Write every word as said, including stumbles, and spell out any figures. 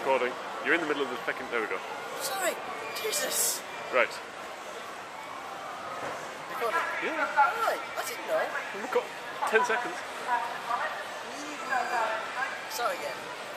recording. You're in the middle of the second. There we go. Sorry. Jesus. Right. Recording? Yeah. Alright, I didn't know. We've got ten seconds. Sorry again.